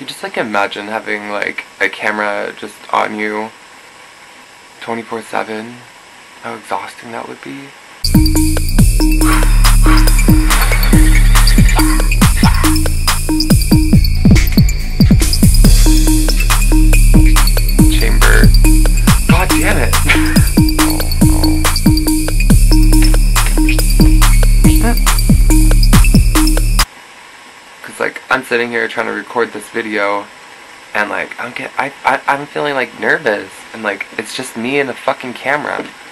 Can you just like imagine having like a camera just on you 24/7? How exhausting that would be. Chamber. God damn it. Cause like I'm sitting here trying to record this video and like I'm feeling like nervous and like it's just me and the fucking camera.